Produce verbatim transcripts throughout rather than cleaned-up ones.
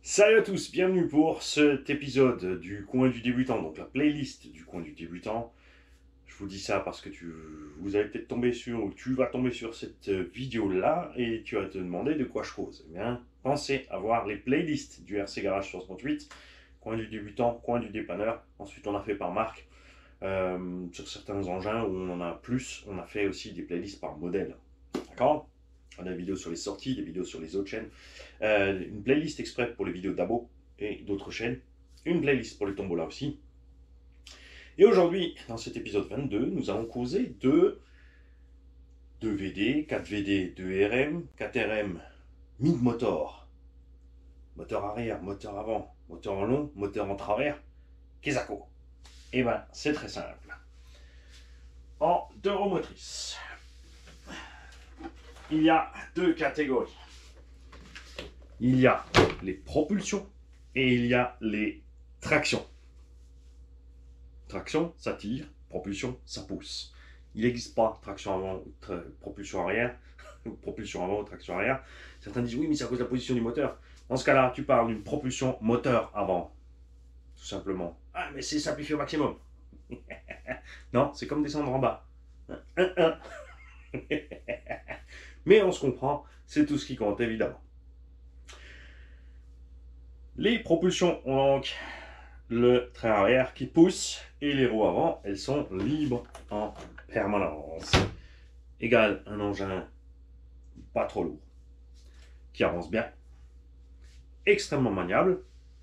Salut à tous, bienvenue pour cet épisode du coin du débutant, donc la playlist du coin du débutant. Je vous dis ça parce que tu, vous allez peut-être tomber sur, ou tu vas tomber sur cette vidéo-là et tu vas te demander de quoi je cause. Eh bien, pensez à voir les playlists du R C Garage soixante-huit, coin du débutant, coin du dépanneur. Ensuite, on a fait par marque. Euh, sur certains engins où on en a plus, on a fait aussi des playlists par modèle. D'accord? On a des vidéos sur les sorties, des vidéos sur les autres chaînes. Euh, une playlist exprès pour les vidéos d'Abo et d'autres chaînes. Une playlist pour les tombolas aussi. Et aujourd'hui, dans cet épisode vingt-deux, nous allons causer de deux V D, quatre V D, deux R M, quatre R M, mid-motor, moteur arrière, moteur avant, moteur en long, moteur en travers, qu'est-ce que Eh bien, c'est très simple. En deux roues motrices, il y a deux catégories. Il y a les propulsions et il y a les tractions. Traction, ça tire. Propulsion, ça pousse. Il n'existe pas traction avant ou propulsion arrière. propulsion avant ou traction arrière. Certains disent oui, mais c'est à cause de la position du moteur. Dans ce cas-là, tu parles d'une propulsion moteur avant. Tout simplement. Ah, mais c'est simplifié au maximum. Non, c'est comme descendre en bas. Un, un. Mais on se comprend, c'est tout ce qui compte, évidemment. Les propulsions ont donc le train arrière qui pousse et les roues avant, elles sont libres en permanence. Égale un engin pas trop lourd, qui avance bien, extrêmement maniable.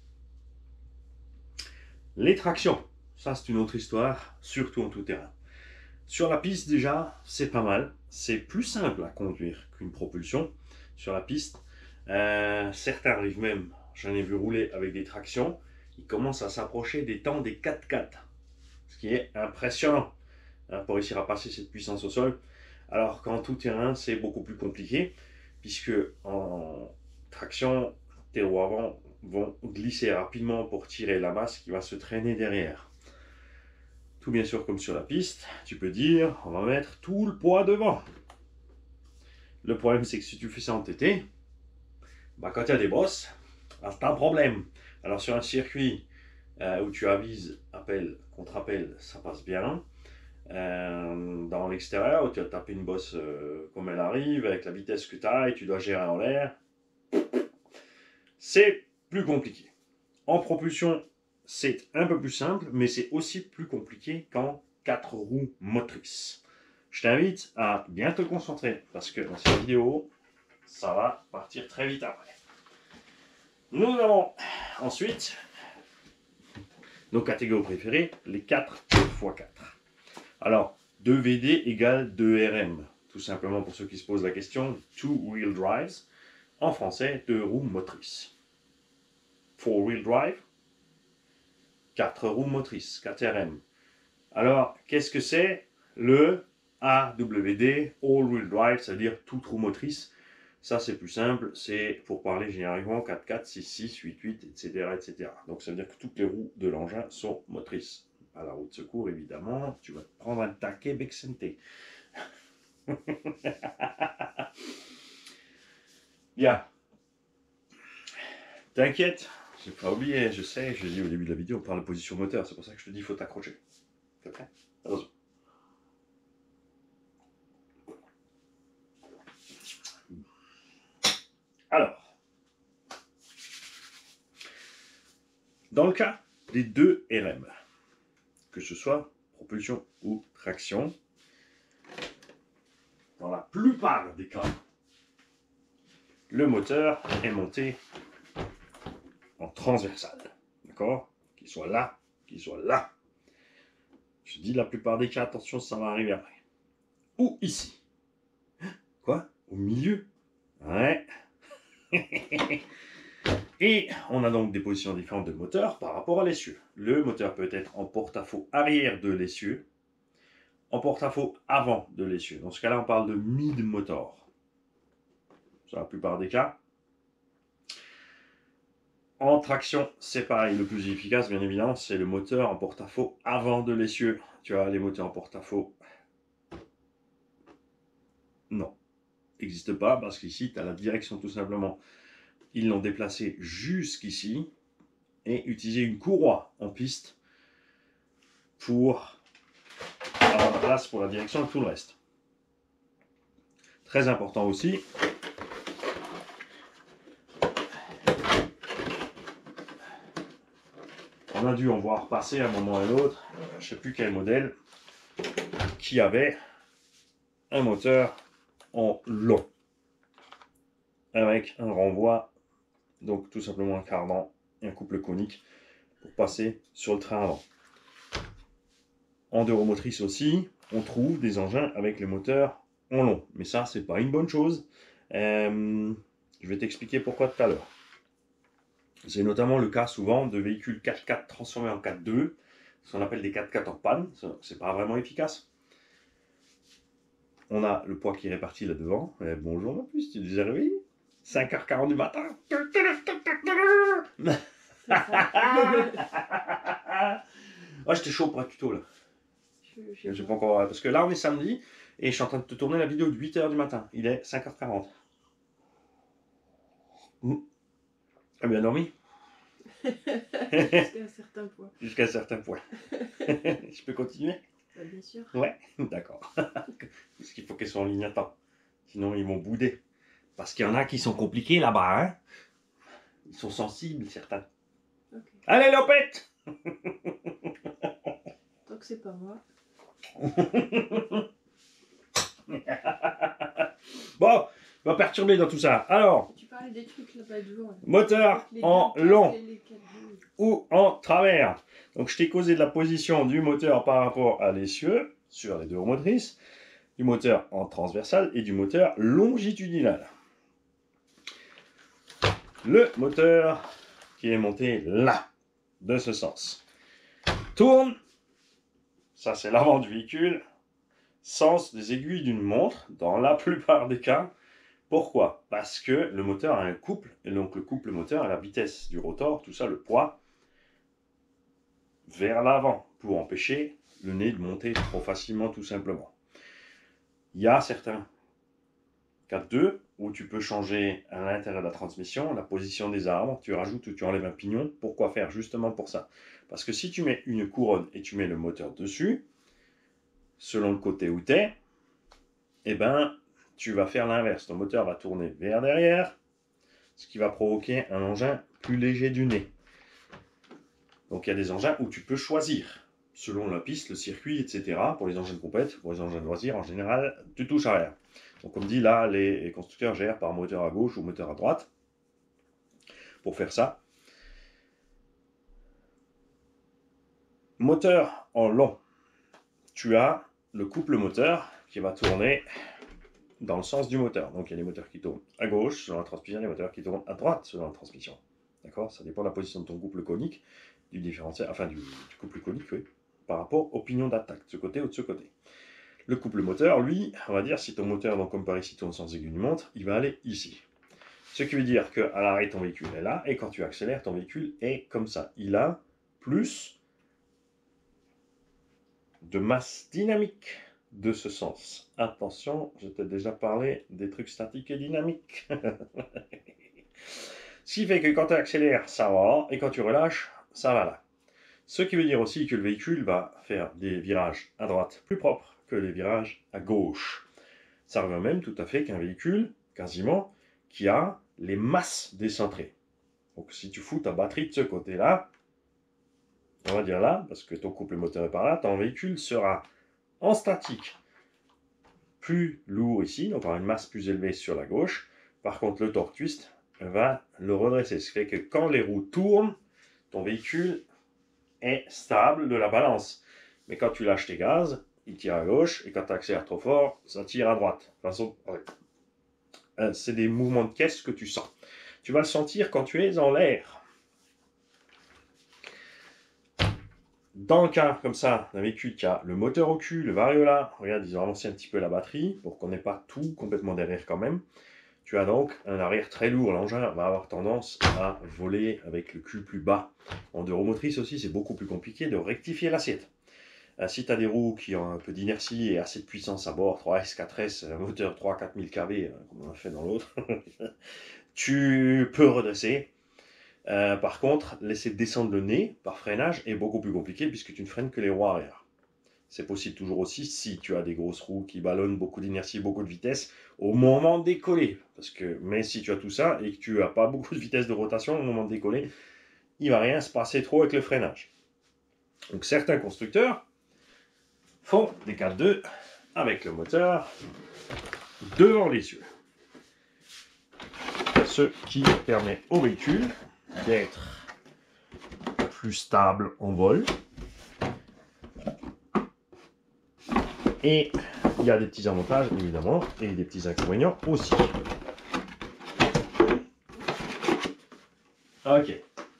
Les tractions, ça c'est une autre histoire, surtout en tout terrain. Sur la piste déjà, c'est pas mal, c'est plus simple à conduire qu'une propulsion sur la piste. Euh, certains arrivent même, j'en ai vu rouler avec des tractions, ils commencent à s'approcher des temps des quatre quatre, ce qui est impressionnant hein, pour réussir à passer cette puissance au sol. Alors qu'en tout terrain, c'est beaucoup plus compliqué, puisque en traction, tes roues avant vont glisser rapidement pour tirer la masse qui va se traîner derrière. Tout bien sûr comme sur la piste, tu peux dire, on va mettre tout le poids devant. Le problème, c'est que si tu fais ça en T T, bah, quand il y a des bosses, bah, c'est un problème. Alors sur un circuit euh, où tu avises, appel, contre-appel, ça passe bien. Euh, dans l'extérieur, où tu vas taper une bosse euh, comme elle arrive, avec la vitesse que tu as et tu dois gérer en l'air, c'est plus compliqué. En propulsion, c'est un peu plus simple, mais c'est aussi plus compliqué qu'en quatre roues motrices. Je t'invite à bien te concentrer, parce que dans cette vidéo, ça va partir très vite après. Nous avons ensuite nos catégories préférées, les quatre fois quatre. Alors, deux V D égale deux R M. Tout simplement pour ceux qui se posent la question, two wheel drives. En français, deux roues motrices. Four wheel drive, quatre roues motrices, quatre R M. Alors, qu'est-ce que c'est le A W D, all wheel drive, c'est-à-dire toute roue motrice? Ça, c'est plus simple, c'est pour parler généralement quatre quatre, six six, huit huit, et cetera, et cetera. Donc, ça veut dire que toutes les roues de l'engin sont motrices. À la roue de secours, évidemment, tu vas te prendre un taquet Bexente. Bien. T'inquiète, j'ai pas oublié, je sais, je l'ai dit au début de la vidéo, on parle de position moteur, c'est pour ça que je te dis, il faut t'accrocher. T'es prêt? Attention. Alors, dans le cas des deux R M, que ce soit propulsion ou traction, dans la plupart des cas, le moteur est monté en transversal, d'accord? Qu'il soit là, qu'il soit là. Je dis la plupart des cas, attention, ça va arriver après. Ou ici. Quoi? Au milieu? Ouais. Et on a donc des positions différentes de moteur par rapport à l'essieu. Le moteur peut être en porte-à-faux arrière de l'essieu, en porte-à-faux avant de l'essieu. Dans ce cas-là, on parle de mid-motor. Sur la plupart des cas. En traction, c'est pareil. Le plus efficace, bien évidemment, c'est le moteur en porte-à-faux avant de l'essieu. Tu as les moteurs en porte-à-faux. Non. N'existe pas parce qu'ici, tu as la direction tout simplement ils l'ont déplacé jusqu'ici et utilisé une courroie en piste pour avoir de la place pour la direction et tout le reste. Très important aussi, on a dû en voir passer à un moment ou à un autre, je ne sais plus quel modèle, qui avait un moteur en long, avec un renvoi, donc tout simplement un cardan et un couple conique pour passer sur le train avant. En deux roues motrices aussi, on trouve des engins avec les moteurs en long, mais ça c'est pas une bonne chose. Euh, je vais t'expliquer pourquoi tout à l'heure. C'est notamment le cas souvent de véhicules quatre quatre transformés en quatre deux, ce qu'on appelle des quatre quatre en panne, c'est pas vraiment efficace. On a le poids qui est réparti là devant. Eh, bonjour en plus, tu es déjà réveillé, cinq heures quarante du matin. Oh, j'étais chaud pour un tuto là. Je, je pas encore, parce que là on est samedi et je suis en train de te tourner la vidéo de huit heures du matin. Il est cinq heures quarante. Mmh. Ah, bien dormi. Jusqu'à un certain point. Jusqu'à un certain point. Je peux continuer? Bah, bien sûr. Ouais, d'accord. Parce qu'il faut qu'elles soient en ligne à temps. Sinon ils vont bouder. Parce qu'il y en a qui sont compliqués là-bas. Hein, ils sont sensibles certains. Okay. Allez Lopette. Tant que c'est pas moi. Bon, on va perturber dans tout ça. Alors, tu parlais des trucs là-bas devant. Là. Moteur les en quatre, long les, les ou en travers. Donc je t'ai causé de la position du moteur par rapport à l'essieu sur les deux roues motrices, du moteur en transversal et du moteur longitudinal. Le moteur qui est monté là, de ce sens, tourne, ça c'est l'avant du véhicule, sens des aiguilles d'une montre, dans la plupart des cas. Pourquoi? Parce que le moteur a un couple, et donc le couple moteur a la vitesse du rotor, tout ça, le poids, vers l'avant, pour empêcher le nez de monter trop facilement, tout simplement. Il y a certains quatre deux où tu peux changer à l'intérieur de la transmission la position des arbres, tu rajoutes ou tu enlèves un pignon. Pourquoi faire? Justement pour ça. Parce que si tu mets une couronne et tu mets le moteur dessus, selon le côté où tu es, eh ben, tu vas faire l'inverse. Ton moteur va tourner vers derrière, ce qui va provoquer un engin plus léger du nez. Donc il y a des engins où tu peux choisir, selon la piste, le circuit, et cetera. Pour les engins de compète, pour les engins de loisirs, en général, tu touches à rien. Donc comme dit, là, les constructeurs gèrent par moteur à gauche ou moteur à droite. Pour faire ça. Moteur en long. Tu as le couple moteur qui va tourner dans le sens du moteur. Donc il y a des moteurs qui tournent à gauche selon la transmission, des moteurs qui tournent à droite selon la transmission. D'accord? Ça dépend de la position de ton couple conique, du différentiel, enfin du, du couple conique, oui, par rapport au pignon d'attaque, de ce côté ou de ce côté. Le couple moteur, lui, on va dire, si ton moteur, donc comme par ici, tourne sans aiguille d'une montre, il va aller ici. Ce qui veut dire qu'à l'arrêt, ton véhicule est là, et quand tu accélères, ton véhicule est comme ça. Il a plus de masse dynamique de ce sens. Attention, je t'ai déjà parlé des trucs statiques et dynamiques. Ce qui fait que quand tu accélères, ça va, et quand tu relâches, ça va là. Ce qui veut dire aussi que le véhicule va faire des virages à droite plus propres que les virages à gauche. Ça revient même tout à fait qu'un véhicule, quasiment, qui a les masses décentrées. Donc si tu fous ta batterie de ce côté-là, on va dire là, parce que ton couple moteur est par là, ton véhicule sera en statique plus lourd ici, donc aura une masse plus élevée sur la gauche. Par contre, le torque twist va le redresser. Ce qui fait que quand les roues tournent, ton véhicule est stable de la balance. Mais quand tu lâches tes gaz, il tire à gauche, et quand tu accélères trop fort, ça tire à droite. De toute façon, ouais. C'est des mouvements de caisse que tu sens. Tu vas le sentir quand tu es en l'air. Dans le cas comme ça, d'un véhicule qui a le moteur au cul, le variola, regarde, ils ont avancé un petit peu la batterie pour qu'on n'ait pas tout complètement derrière quand même. Tu as donc un arrière très lourd, l'engin va avoir tendance à voler avec le cul plus bas. En deux roues motrices aussi, c'est beaucoup plus compliqué de rectifier l'assiette. Euh, si tu as des roues qui ont un peu d'inertie et assez de puissance à bord, trois S, quatre S, moteur trois à quatre mille kilowatts, euh, comme on a fait dans l'autre, tu peux redresser. Euh, par contre, laisser descendre le nez par freinage est beaucoup plus compliqué puisque tu ne freines que les roues arrière. C'est possible toujours aussi si tu as des grosses roues qui ballonnent, beaucoup d'inertie, beaucoup de vitesse au moment de décoller. Parce que, mais si tu as tout ça et que tu n'as pas beaucoup de vitesse de rotation au moment de décoller, il ne va rien se passer trop avec le freinage. Donc certains constructeurs font des quatre deux avec le moteur devant les yeux. Ce qui permet au véhicule d'être plus stable en vol. Et il y a des petits avantages évidemment et des petits inconvénients aussi. Ok.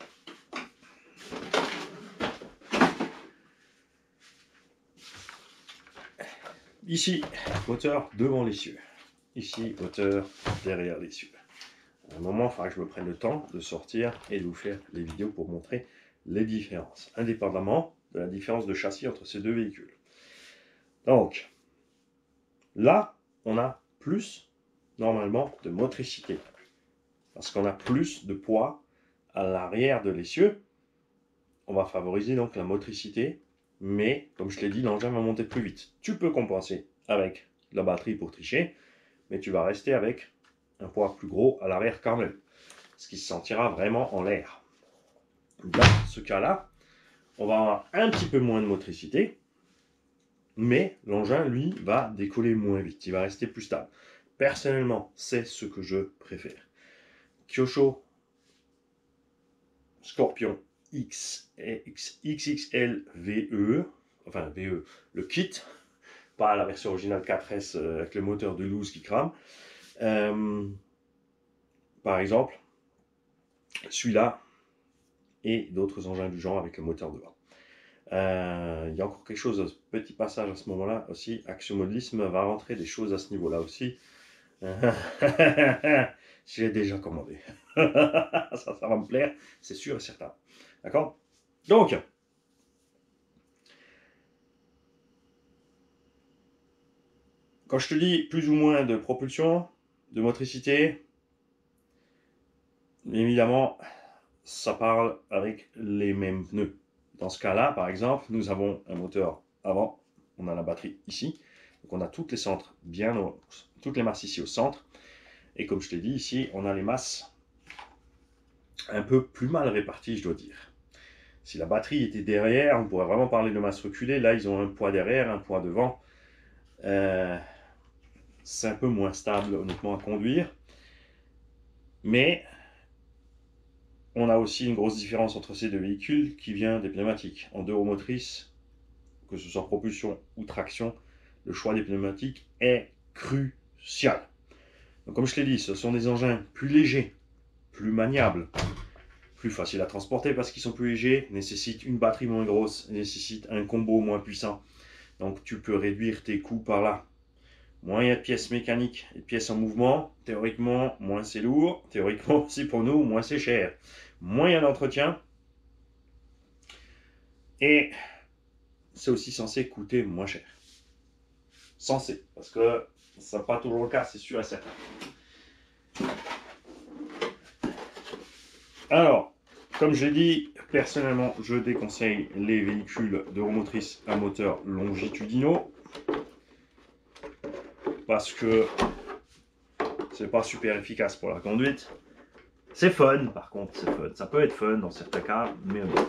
Ici, moteur devant l'essieu. Ici, moteur derrière l'essieu. À un moment, il faudra que je me prenne le temps de sortir et de vous faire les vidéos pour montrer les différences, indépendamment de la différence de châssis entre ces deux véhicules. Donc, là, on a plus, normalement, de motricité. Parce qu'on a plus de poids à l'arrière de l'essieu. On va favoriser donc la motricité. Mais, comme je l'ai dit, l'engin va monter plus vite. Tu peux compenser avec la batterie pour tricher. Mais tu vas rester avec un poids plus gros à l'arrière quand même. Ce qui se sentira vraiment en l'air. Dans ce cas-là, on va avoir un petit peu moins de motricité. Mais l'engin, lui, va décoller moins vite. Il va rester plus stable. Personnellement, c'est ce que je préfère. Kyosho Scorpion X X L V E, enfin V E, le kit, pas la version originale quatre S avec le moteur de loose qui crame. Euh, par exemple, celui-là et d'autres engins du genre avec le moteur devant. Euh, il y a encore quelque chose, petit passage à ce moment-là aussi. Action Modelisme va rentrer des choses à ce niveau-là aussi. J'ai déjà commandé. ça, ça va me plaire, c'est sûr et certain. D'accord? Donc, quand je te dis plus ou moins de propulsion, de motricité, évidemment, ça parle avec les mêmes pneus. Dans ce cas-là, par exemple, nous avons un moteur avant, on a la batterie ici, donc on a toutes les centres bien, au, toutes les masses ici au centre, et comme je t'ai dit ici, on a les masses un peu plus mal réparties, je dois dire. Si la batterie était derrière, on pourrait vraiment parler de masse reculée. Là, ils ont un poids derrière, un poids devant. Euh, c'est un peu moins stable, honnêtement, à conduire. Mais on a aussi une grosse différence entre ces deux véhicules qui vient des pneumatiques. En deux roues motrices, que ce soit propulsion ou traction, le choix des pneumatiques est crucial. Donc, comme je l'ai dit, ce sont des engins plus légers, plus maniables, plus faciles à transporter parce qu'ils sont plus légers, nécessitent une batterie moins grosse, nécessitent un combo moins puissant. Donc tu peux réduire tes coûts par là. Moins il y a de pièces mécaniques et de pièces en mouvement, théoriquement, moins c'est lourd, théoriquement aussi pour nous, moins c'est cher. Moins il y a d'entretien. Et c'est aussi censé coûter moins cher. Censé, parce que ça n'est pas toujours le cas, c'est sûr et certain. Alors, comme je l'ai dit, personnellement, je déconseille les véhicules de roues motrices à moteur longitudinaux parce que c'est pas super efficace pour la conduite. C'est fun, par contre, c'est fun. Ça peut être fun dans certains cas, mais bon.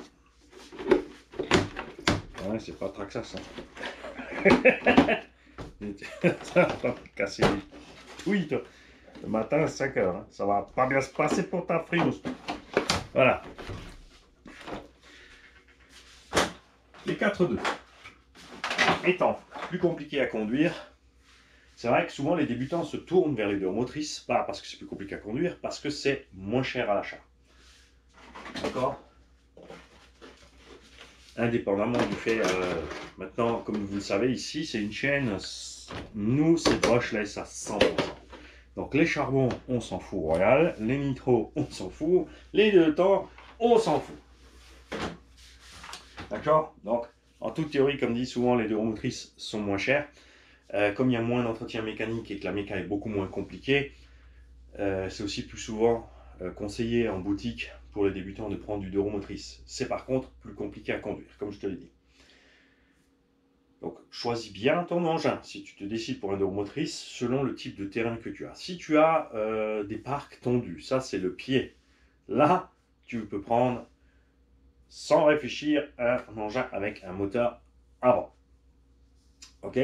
Ouais, c'est pas Traxxas. Hein. Ça va pas casser les couilles, toi. Le matin à cinq heures, hein. Ça va pas bien se passer pour ta frimousse. Voilà. Les quatre deux étant plus compliqués à conduire, c'est vrai que souvent les débutants se tournent vers les deux roues motrices, pas parce que c'est plus compliqué à conduire, parce que c'est moins cher à l'achat. D'accord? Indépendamment du fait, euh, maintenant, comme vous le savez, ici, c'est une chaîne, nous, c'est brushless à cent pour cent. Donc les charbons, on s'en fout royal, les nitros, on s'en fout, les deux temps, on s'en fout. D'accord? Donc, en toute théorie, comme dit souvent, les deux roues motrices sont moins chères. Euh, comme il y a moins d'entretien mécanique et que la méca est beaucoup moins compliquée, Euh, c'est aussi plus souvent euh, conseillé en boutique pour les débutants de prendre du deux roues motrices. C'est par contre plus compliqué à conduire, comme je te l'ai dit. Donc, choisis bien ton engin si tu te décides pour un deux roues motrices selon le type de terrain que tu as. Si tu as euh, des parcs tendus, ça c'est le pied. Là, tu peux prendre sans réfléchir un engin avec un moteur avant. Ok?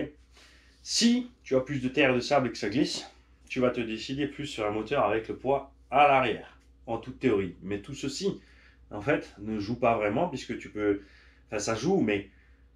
Si tu as plus de terre et de sable et que ça glisse, tu vas te décider plus sur un moteur avec le poids à l'arrière, en toute théorie. Mais tout ceci, en fait, ne joue pas vraiment puisque tu peux... Enfin, ça joue, mais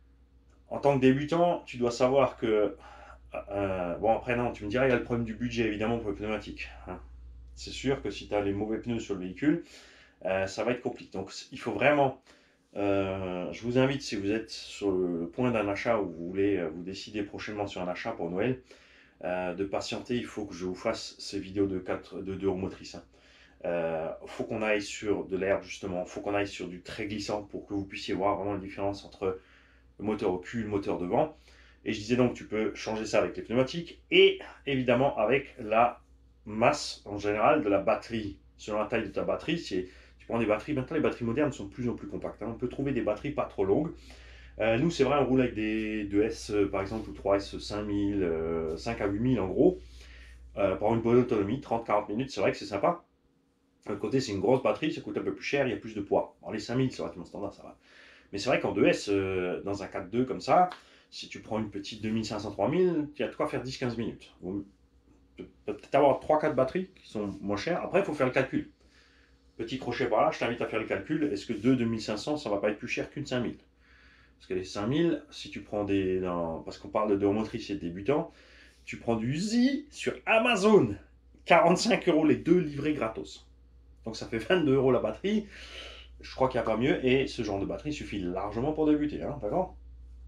en tant que débutant, tu dois savoir que... Euh, bon, après, non, tu me diras, il y a le problème du budget, évidemment, pour les pneumatiques. Hein. C'est sûr que si tu as les mauvais pneus sur le véhicule, euh, ça va être compliqué. Donc, il faut vraiment... Euh, je vous invite, si vous êtes sur le point d'un achat ou vous voulez euh, vous décider prochainement sur un achat pour Noël, euh, de patienter. Il faut que je vous fasse ces vidéos de, quatre, de deux roues motrices. Il hein. euh, faut qu'on aille sur de l'herbe, justement. Il faut qu'on aille sur du très glissant pour que vous puissiez voir vraiment la différence entre le moteur au cul et le moteur devant. Et je disais donc, tu peux changer ça avec les pneumatiques et évidemment avec la masse en général de la batterie. Selon la taille de ta batterie, c'est tu prends des batteries, maintenant les batteries modernes sont de plus en plus compactes. Hein. On peut trouver des batteries pas trop longues. Euh, nous, c'est vrai, on roule avec des deux S euh, par exemple, ou trois S cinq mille, euh, cinq à huit mille en gros, euh, pour une bonne autonomie, trente à quarante minutes, c'est vrai que c'est sympa. De l'autre côté, c'est une grosse batterie, ça coûte un peu plus cher, il y a plus de poids. Alors, les cinq mille, c'est relativement standard, ça va. Mais c'est vrai qu'en deux S, euh, dans un quatre deux comme ça, si tu prends une petite deux mille cinq cents trois mille, tu as de quoi faire dix à quinze minutes. Tu peux peut-être avoir trois quatre batteries qui sont moins chères. Après, il faut faire le calcul. Petit crochet par là, je t'invite à faire le calcul. Est-ce que deux deux mille cinq cents, ça va pas être plus cher qu'une cinq mille? Parce que les cinq mille, si tu prends des... Dans, parce qu'on parle de deux roues motrices et de débutants, tu prends du Z sur Amazon. quarante-cinq euros les deux livrés gratos. Donc ça fait vingt-deux euros la batterie. Je crois qu'il n'y a pas mieux. Et ce genre de batterie suffit largement pour débuter. Hein, d'accord?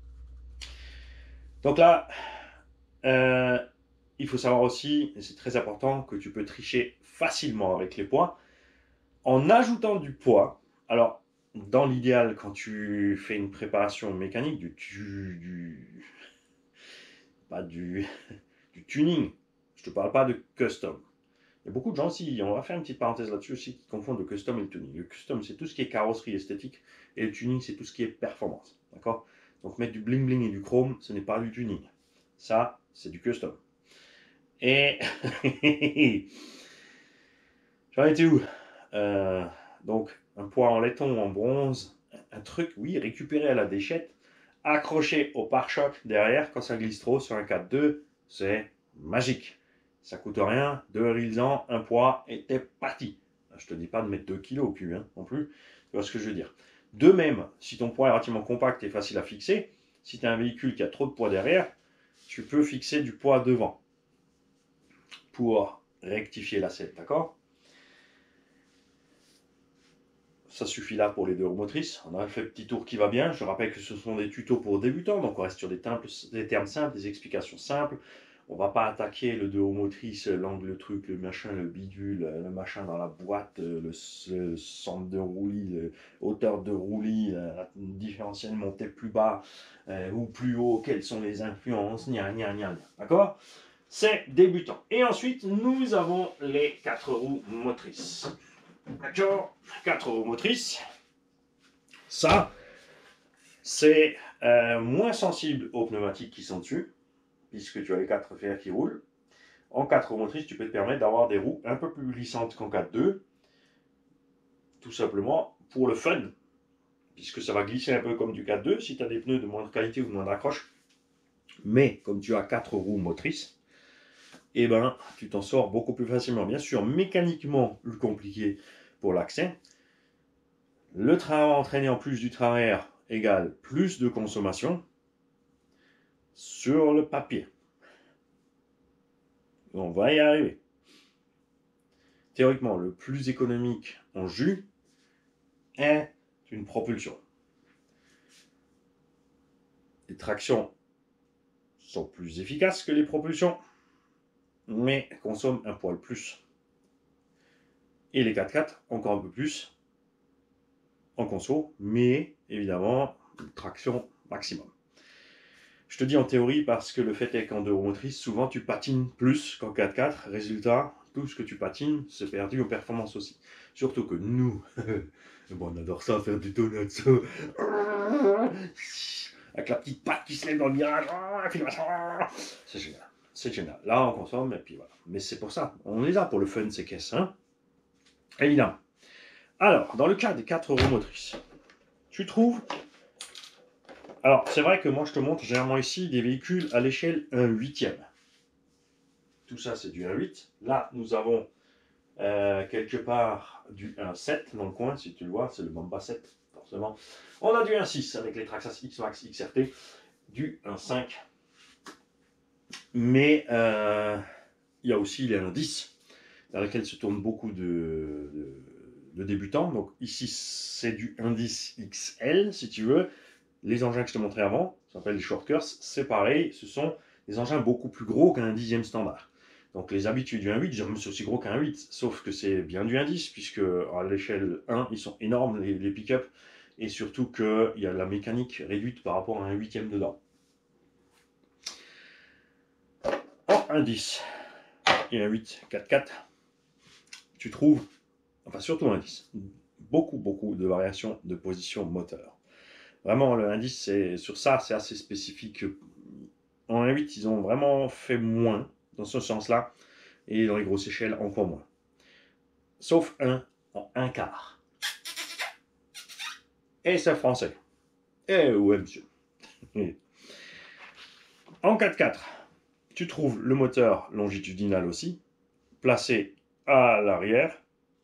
Donc là, euh, il faut savoir aussi, et c'est très important, que tu peux tricher facilement avec les poids en ajoutant du poids. Alors, dans l'idéal, quand tu fais une préparation mécanique, du, du, du pas du, du tuning, je ne te parle pas de custom. Il y a beaucoup de gens aussi, on va faire une petite parenthèse là-dessus aussi, qui confondent le custom et le tuning. Le custom, c'est tout ce qui est carrosserie esthétique, et le tuning, c'est tout ce qui est performance. D'accord? Donc mettre du bling bling et du chrome, ce n'est pas du tuning. Ça, c'est du custom. Et j'en étais où euh, Donc, un poids en laiton, en bronze, un truc, oui, récupéré à la déchette, accroché au pare-choc derrière quand ça glisse trop sur un quatre deux, c'est magique. Ça coûte rien, deux réalisants, un poids, et t'es parti. Je te dis pas de mettre deux kilos au cul, hein, non plus. Tu vois ce que je veux dire. De même, si ton poids est relativement compact et facile à fixer, si tu as un véhicule qui a trop de poids derrière, tu peux fixer du poids devant pour rectifier l'assiette, d'accord? Ça suffit là pour les deux roues motrices. On a fait le petit tour qui va bien. Je rappelle que ce sont des tutos pour débutants, donc on reste sur des, temples, des termes simples, des explications simples. On ne va pas attaquer le deux roues motrices, l'angle, le truc, le machin, le bidule, le machin dans la boîte, le, le centre de roulis, le hauteur de roulis, la différentielle montée plus bas euh, ou plus haut, quelles sont les influences, gna gna gna gna. D'accord? C'est débutant. Et ensuite, nous avons les quatre roues motrices. D'accord, quatre roues motrices. Ça, c'est euh, moins sensible aux pneumatiques qui sont dessus, puisque tu as les quatre fers qui roulent. En quatre roues motrices, tu peux te permettre d'avoir des roues un peu plus glissantes qu'en quatre deux, tout simplement pour le fun, puisque ça va glisser un peu comme du quatre deux si tu as des pneus de moindre qualité ou de moindre accroche. Mais comme tu as quatre roues motrices, eh ben, tu t'en sors beaucoup plus facilement. Bien sûr, mécaniquement plus compliqué pour l'accès. Le train entraîné en plus du train à air égale plus de consommation sur le papier. On va y arriver. Théoriquement, le plus économique en jus est une propulsion. Les tractions sont plus efficaces que les propulsions, mais consomment un poil plus. Et les quatre quatre encore un peu plus en conso, mais évidemment, traction maximum. Je te dis en théorie parce que le fait est qu'en deux roues motrices, souvent tu patines plus qu'en quatre quatre. Résultat, tout ce que tu patines, c'est perdu en performance aussi. Surtout que nous, bon, on adore ça, faire du tonazzo. Avec la petite patte qui se lève dans le virage. C'est génial. C'est génial. Là, on consomme, et puis voilà. Mais c'est pour ça. On est là pour le fun, ces caisses. Hein, évidemment. Alors, dans le cas des quatre roues motrices, tu trouves... Alors, c'est vrai que moi, je te montre généralement ici des véhicules à l'échelle un huitième. Tout ça, c'est du un huit. Là, nous avons euh, quelque part du un sept dans le coin, si tu le vois, c'est le Mamba sept, forcément. On a du un six avec les Traxxas X-Max X R T, du un cinq. Mais euh, il y a aussi les un dix, dans lesquels se tournent beaucoup de, de, de débutants. Donc ici, c'est du un dix X L, si tu veux. Les engins que je te montrais avant, ça s'appelle les shortcuts, c'est pareil, ce sont des engins beaucoup plus gros qu'un dixième standard. Donc les habitués du un huit, j'aime c'est aussi gros qu'un huit, sauf que c'est bien du un dix, puisque à l'échelle un, ils sont énormes, les, les pick-up, et surtout qu'il y a la mécanique réduite par rapport à un huitième dedans. En un dix et un huit quatre quatre, tu trouves, enfin surtout un dix, beaucoup, beaucoup de variations de position moteur. Vraiment, le un dix, c'est, sur ça, c'est assez spécifique. En un huit, ils ont vraiment fait moins dans ce sens-là, et dans les grosses échelles, encore moins. Sauf un en un quart. Et c'est français. Eh ouais, monsieur. En quatre quatre, tu trouves le moteur longitudinal aussi, placé à l'arrière,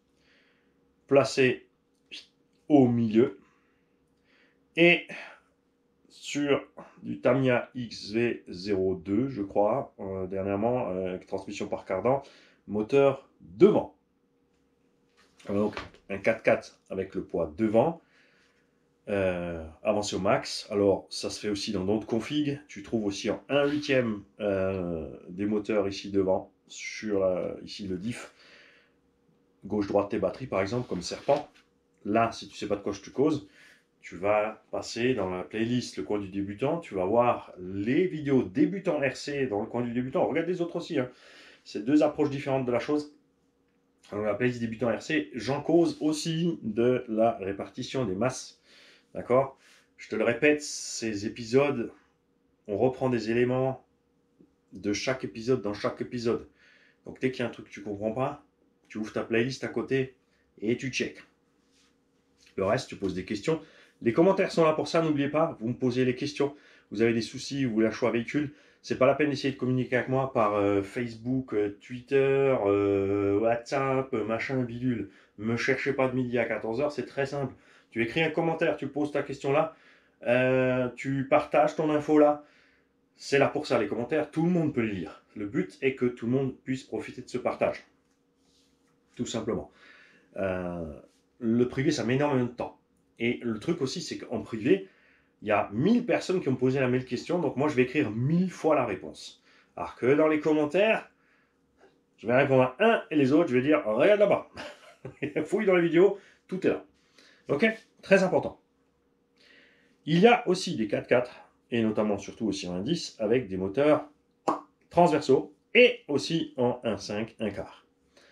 placé au milieu, et sur du Tamiya X V zéro deux, je crois, euh, dernièrement, euh, transmission par cardan, moteur devant. Donc, un quatre quatre avec le poids devant, euh, avancé au max. Alors, ça se fait aussi dans d'autres configs. Tu trouves aussi en un huitième euh, des moteurs ici devant, sur la, ici le diff, gauche-droite tes batteries, par exemple, comme Serpent. Là, si tu ne sais pas de quoi je te cause, tu vas passer dans la playlist Le Coin du Débutant, tu vas voir les vidéos débutants R C dans le Coin du Débutant. Regarde les autres aussi, hein. C'est deux approches différentes de la chose. Dans la playlist Débutant R C, j'en cause aussi de la répartition des masses. D'accord? Je te le répète, ces épisodes, on reprend des éléments de chaque épisode dans chaque épisode. Donc dès qu'il y a un truc que tu ne comprends pas, tu ouvres ta playlist à côté et tu checkes. Le reste, tu poses des questions. Les commentaires sont là pour ça, n'oubliez pas, vous me posez les questions. Vous avez des soucis, vous voulez un choix véhicule, c'est pas la peine d'essayer de communiquer avec moi par euh, Facebook, euh, Twitter, euh, WhatsApp, machin, bidule. Me cherchez pas de midi à quatorze heures, c'est très simple. Tu écris un commentaire, tu poses ta question là, euh, tu partages ton info là. C'est là pour ça, les commentaires, tout le monde peut les lire. Le but est que tout le monde puisse profiter de ce partage. Tout simplement. Euh, le privé, ça met énormément de temps. Et le truc aussi, c'est qu'en privé, il y a mille personnes qui ont posé la même question, donc moi je vais écrire mille fois la réponse. Alors que dans les commentaires, je vais répondre à un et les autres, je vais dire regarde là-bas. Fouille dans les vidéos, tout est là. Ok? Très important. Il y a aussi des quatre quatre, et notamment surtout aussi en un dix, avec des moteurs transversaux, et aussi en un cinq, un quart.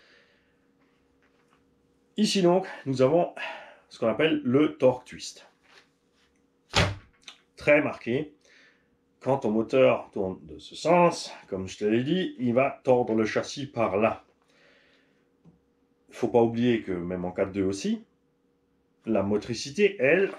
Ici donc, nous avons ce qu'on appelle le torque twist. Très marqué. Quand ton moteur tourne de ce sens, comme je te l'ai dit, il va tordre le châssis par là. Il ne faut pas oublier que même en quatre deux aussi, la motricité, elle,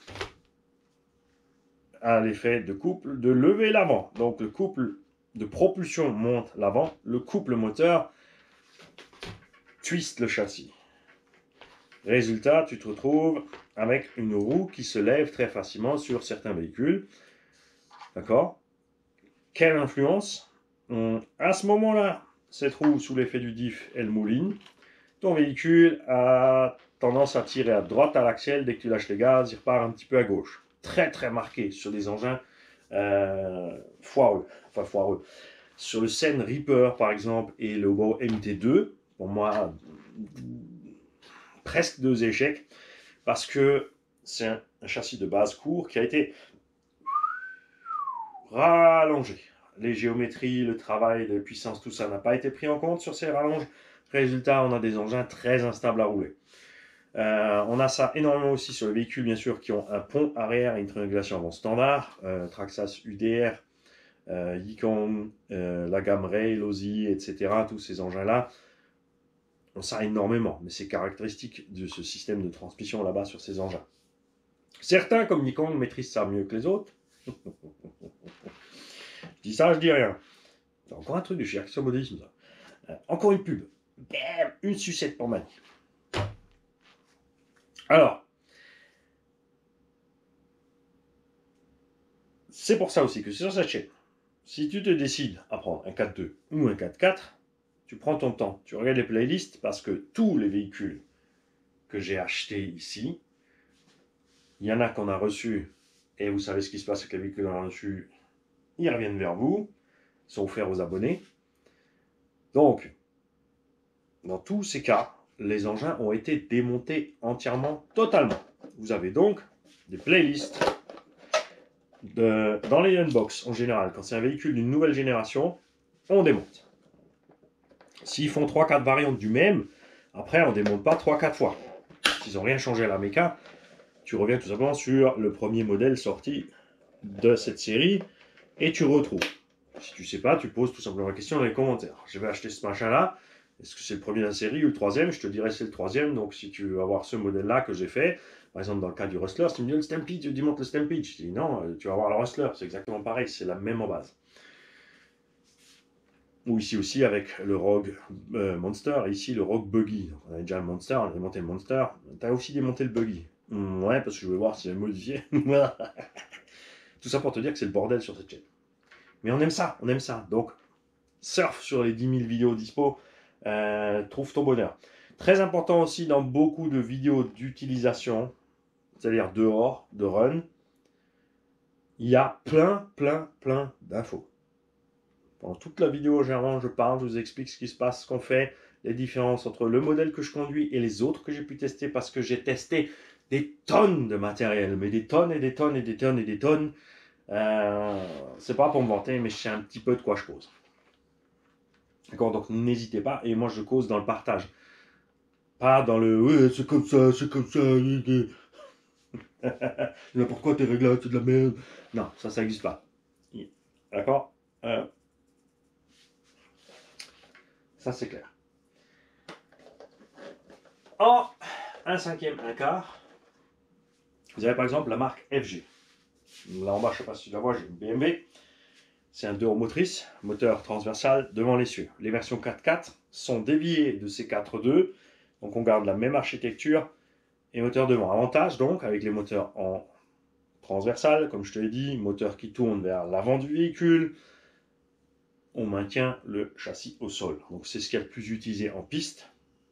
a l'effet de couple de lever l'avant. Donc le couple de propulsion monte l'avant, le couple moteur twist le châssis. Résultat, tu te retrouves avec une roue qui se lève très facilement sur certains véhicules. D'accord? Quelle influence? À ce moment-là, cette roue, sous l'effet du diff, elle mouline. Ton véhicule a tendance à tirer à droite à l'axielle. Dès que tu lâches les gaz, il repart un petit peu à gauche. Très très marqué sur des engins euh, foireux. Enfin foireux. Sur le Sen Reaper par exemple et le Bow M T deux, pour moi, presque deux échecs. Parce que c'est un, un châssis de base court qui a été rallongé. Les géométries, le travail de puissance, tout ça n'a pas été pris en compte sur ces rallonges. Résultat, on a des engins très instables à rouler. Euh, on a ça énormément aussi sur les véhicules, bien sûr, qui ont un pont arrière et une triangulation avant standard. Euh, Traxxas U D R, euh, Yikon, euh, la gamme Rail, Aussie, et cetera. Tous ces engins-là, on ça énormément, mais c'est caractéristique de ce système de transmission là-bas sur ces engins. Certains, comme Nikon, maîtrisent ça mieux que les autres. Je dis ça, je dis rien. C'est encore un truc de chez Action Modélisme, ça. Euh, encore une pub. Bam, une sucette pour Mani. Alors, c'est pour ça aussi que sur cette chaîne, si tu te décides à prendre un quatre deux ou un quatre quatre, tu prends ton temps, tu regardes les playlists parce que tous les véhicules que j'ai achetés ici, il y en a qu'on a reçus, et vous savez ce qui se passe avec les véhicules qu'on a reçus, ils reviennent vers vous, ils sont offerts aux abonnés. Donc, dans tous ces cas, les engins ont été démontés entièrement, totalement. Vous avez donc des playlists de, dans les unbox en général. Quand c'est un véhicule d'une nouvelle génération, on démonte. S'ils font trois quatre variantes du même, après on ne démonte pas trois quatre fois. S'ils n'ont rien changé à la méca, tu reviens tout simplement sur le premier modèle sorti de cette série et tu retrouves. Si tu ne sais pas, tu poses tout simplement la question dans les commentaires. Je vais acheter ce machin-là. Est-ce que c'est le premier de la série ou le troisième? Je te dirais c'est le troisième. Donc si tu veux avoir ce modèle-là que j'ai fait, par exemple dans le cas du Rustler, si tu me dis le Stampede, tu démontes le Stampede. Je te dis non, tu vas avoir le Rustler. C'est exactement pareil, c'est la même en base. Ou ici aussi avec le Rogue euh, Monster, et ici le Rogue Buggy. Donc, on avait déjà le Monster, on a démonté le Monster. Tu as aussi démonté le Buggy. Mmh, ouais, parce que je veux voir si j'ai modifié. Tout ça pour te dire que c'est le bordel sur cette chaîne. Mais on aime ça, on aime ça. Donc, surfe sur les dix mille vidéos dispo, euh, trouve ton bonheur. Très important aussi dans beaucoup de vidéos d'utilisation, c'est-à-dire dehors, de run, il y a plein, plein, plein d'infos. Pendant toute la vidéo, généralement, je parle, je vous explique ce qui se passe, ce qu'on fait, les différences entre le modèle que je conduis et les autres que j'ai pu tester, parce que j'ai testé des tonnes de matériel, mais des tonnes et des tonnes et des tonnes et des tonnes. Euh, c'est pas pour me vanter, mais je sais un petit peu de quoi je cause. D'accord, donc n'hésitez pas, et moi je cause dans le partage. Pas dans le ouais, c'est comme ça, c'est comme ça. Pourquoi tes réglages, c'est de la merde. Non, ça, ça n'existe pas. D'accord euh, Ça, c'est clair. En un cinquième, un quart, vous avez par exemple la marque F G. Là en bas, je ne sais pas si tu la vois, j'ai une B M W. C'est un deux roues motrices, moteur transversal devant l'essieu. Les versions quatre quatre sont déviées de ces quatre deux, donc on garde la même architecture et moteur devant. Avantage donc, avec les moteurs en transversal, comme je te l'ai dit, moteur qui tourne vers l'avant du véhicule, on maintient le châssis au sol. Donc c'est ce qu'il y a le plus utilisé en piste.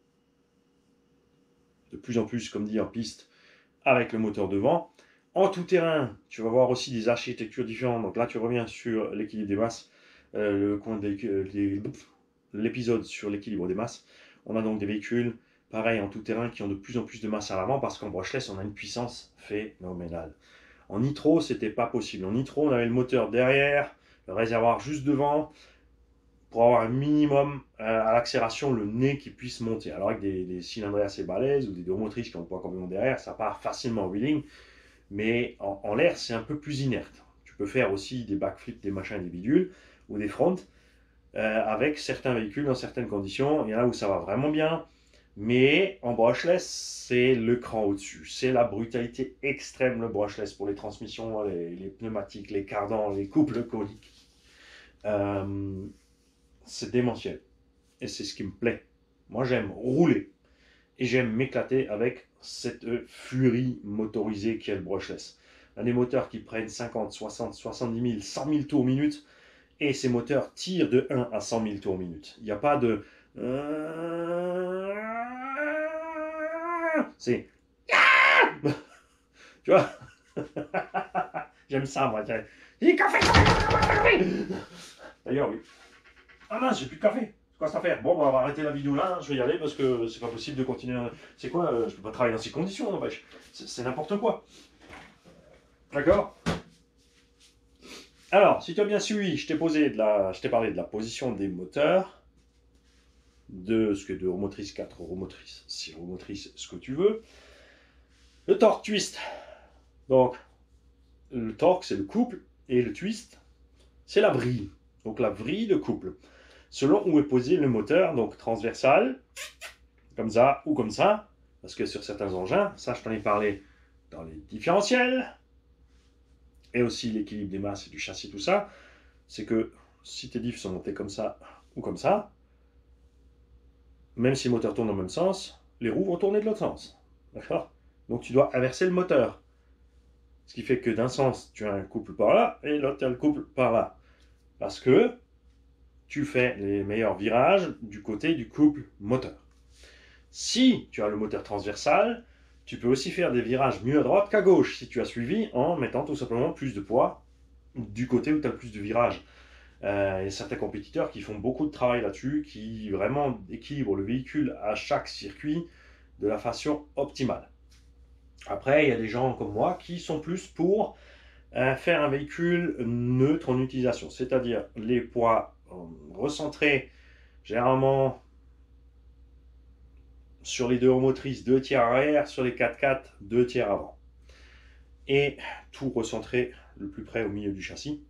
De plus en plus, comme dit, en piste, avec le moteur devant. En tout terrain, tu vas voir aussi des architectures différentes. Donc là, tu reviens sur l'équilibre des masses, euh, l'épisode sur l'équilibre des masses. On a donc des véhicules, pareil, en tout terrain, qui ont de plus en plus de masse à l'avant, parce qu'en brushless, on a une puissance phénoménale. En nitro, c'était pas possible. En nitro, on avait le moteur derrière, le réservoir juste devant, pour avoir un minimum euh, à l'accélération, le nez qui puisse monter. Alors avec des, des cylindrées assez balèzes ou des deux motrices qui ont le poids complètement derrière, ça part facilement en wheeling, mais en, en l'air, c'est un peu plus inerte. Tu peux faire aussi des backflips, des machins, des bidules, ou des fronts, euh, avec certains véhicules dans certaines conditions. Il y en a où ça va vraiment bien, mais en brushless, c'est le cran au-dessus. C'est la brutalité extrême, le brushless, pour les transmissions, les, les pneumatiques, les cardans, les couples coniques. Euh, c'est démentiel. Et c'est ce qui me plaît. Moi, j'aime rouler. Et j'aime m'éclater avec cette furie motorisée qui est le brushless. On a des moteurs qui prennent cinquante, soixante, soixante-dix mille, cent mille tours minute. Et ces moteurs tirent de un à cent mille tours minute. Il n'y a pas de... C'est... Tu vois. J'aime ça, moi. J'ai café, café. D'ailleurs, oui. Ah mince, j'ai plus de café. C'est quoi cette affaire? Bon, on va arrêter la vidéo là. Je vais y aller parce que c'est pas possible de continuer. C'est quoi euh, Je peux pas travailler dans ces conditions, n'empêche. C'est n'importe quoi. D'accord? Alors, si tu as bien suivi, je t'ai posé de la, je t'ai parlé de la position des moteurs, deux, ce que deux roues motrices, quatre roues motrices, six roues motrices, ce que tu veux. Le torque twist. Donc, le torque, c'est le couple, et le twist, c'est la vrille. Donc, la vrille de couple. Selon où est posé le moteur, donc transversal, comme ça ou comme ça, parce que sur certains engins, ça je t'en ai parlé dans les différentiels, et aussi l'équilibre des masses et du châssis, tout ça, c'est que si tes diffs sont montés comme ça ou comme ça, même si le moteur tourne dans le même sens, les roues vont tourner de l'autre sens. D'accord? Donc tu dois inverser le moteur. Ce qui fait que d'un sens, tu as un couple par là, et l'autre, tu as le couple par là. Parce que tu fais les meilleurs virages du côté du couple moteur. Si tu as le moteur transversal, tu peux aussi faire des virages mieux à droite qu'à gauche, si tu as suivi, en mettant tout simplement plus de poids du côté où tu as le plus de virages. Euh, il y a certains compétiteurs qui font beaucoup de travail là-dessus, qui vraiment équilibrent le véhicule à chaque circuit de la façon optimale. Après, il y a des gens comme moi qui sont plus pour euh, faire un véhicule neutre en utilisation, c'est-à-dire les poids euh, recentrés généralement sur les deux roues motrices, deux tiers arrière, sur les quatre-quatre, deux tiers avant. Et tout recentré le plus près au milieu du châssis.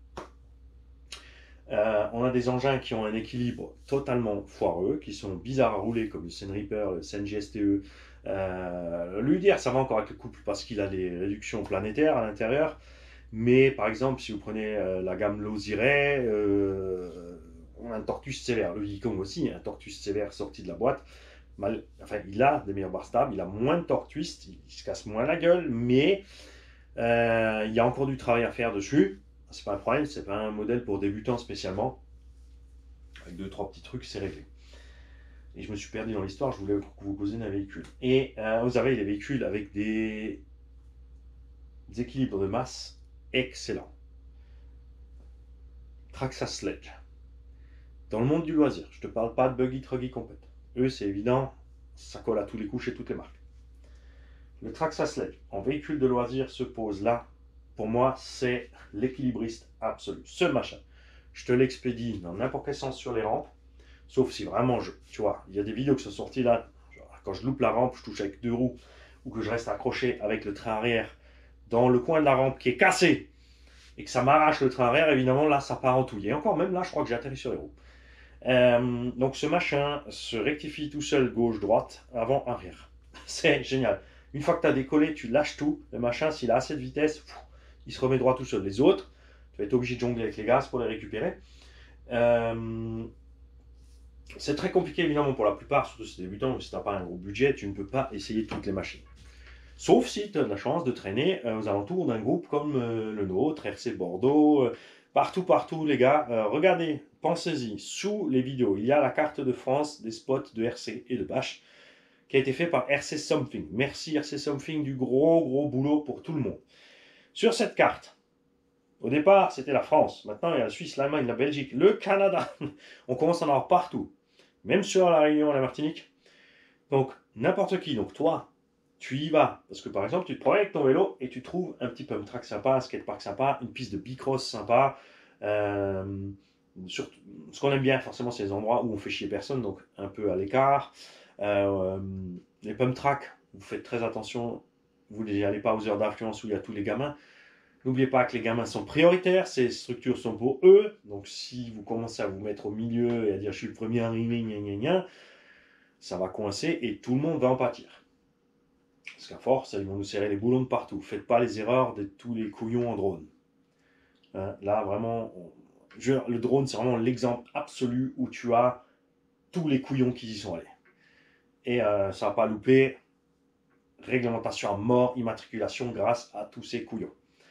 Euh, on a des engins qui ont un équilibre totalement foireux, qui sont bizarres à rouler, comme le Seine Reaper, le Seine G S T E. Euh, L'U D R, ça va encore avec le couple parce qu'il a les réductions planétaires à l'intérieur. Mais par exemple, si vous prenez euh, la gamme Loziret, euh, on a un Tortus sévère. Le Yikong aussi, un Tortus sévère sorti de la boîte. Mal, enfin, il a des meilleures barres stables, il a moins de torque twist, il, il se casse moins la gueule, mais euh, il y a encore du travail à faire dessus. C'est pas un problème, c'est pas un modèle pour débutants spécialement. Avec deux, trois petits trucs, c'est réglé. Et je me suis perdu dans l'histoire, je voulais vous poser un véhicule. Et euh, vous avez les véhicules avec des, des équilibres de masse excellents. Traxxas Sledge. Dans le monde du loisir, je te parle pas de buggy, truggy, compète. Eux, c'est évident, ça colle à tous les coups chez toutes les marques. Le Traxxas Sledge en véhicule de loisir se pose là. Pour moi, c'est l'équilibriste absolu. Ce machin, je te l'expédie dans n'importe quel sens sur les rampes, sauf si vraiment, je, tu vois, il y a des vidéos qui sont sorties là, genre, quand je loupe la rampe, je touche avec deux roues, ou que je reste accroché avec le train arrière dans le coin de la rampe qui est cassé, et que ça m'arrache le train arrière, évidemment, là, ça part en touille. Et encore, même là, je crois que j'ai atterri sur les roues. Euh, donc ce machin se rectifie tout seul, gauche, droite, avant, arrière. C'est génial. Une fois que tu as décollé, tu lâches tout. Le machin, s'il a assez de vitesse, pff, il se remet droit tout seul. Les autres, tu vas être obligé de jongler avec les gaz pour les récupérer. Euh, c'est très compliqué évidemment pour la plupart, surtout si tu es débutant, si tu n'as pas un gros budget, tu ne peux pas essayer toutes les machines. Sauf si tu as de la chance de traîner euh, aux alentours d'un groupe comme euh, le nôtre, R C Bordeaux, euh, partout, partout les gars. Euh, regardez, pensez-y, sous les vidéos, il y a la carte de France des spots de R C et de Bâche qui a été fait par R C Something. Merci R C Something du gros, gros boulot pour tout le monde. Sur cette carte, au départ, c'était la France. Maintenant, il y a la Suisse, l'Allemagne, la Belgique, le Canada. On commence à en avoir partout. Même sur la Réunion et la Martinique. Donc, n'importe qui. Donc, toi, tu y vas. Parce que, par exemple, tu te promènes avec ton vélo et tu trouves un petit pump track sympa, un skatepark sympa, une piste de bicross sympa. Euh, surtout, ce qu'on aime bien, forcément, c'est les endroits où on fait chier personne, donc un peu à l'écart. Euh, les pump tracks, vous faites très attention. Vous n'y allez pas aux heures d'influence où il y a tous les gamins. N'oubliez pas que les gamins sont prioritaires, ces structures sont pour eux. Donc si vous commencez à vous mettre au milieu et à dire je suis le premier arrivé, gna gna gna, ça va coincer et tout le monde va en pâtir. Parce qu'à force, ils vont nous serrer les boulons de partout. Faites pas les erreurs de tous les couillons en drone. Hein, là, vraiment, on... je... le drone, c'est vraiment l'exemple absolu où tu as tous les couillons qui y sont allés. Et euh, ça va pas louper. Réglementation à mort, immatriculation grâce à tous ces couillons.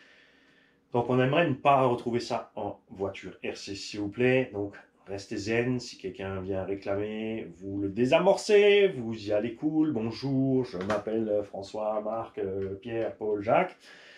Donc on aimerait ne pas retrouver ça en voiture R C s'il vous plaît. Donc restez zen, si quelqu'un vient réclamer, vous le désamorcez, vous y allez cool, bonjour, je m'appelle François, Marc, Pierre, Paul, Jacques.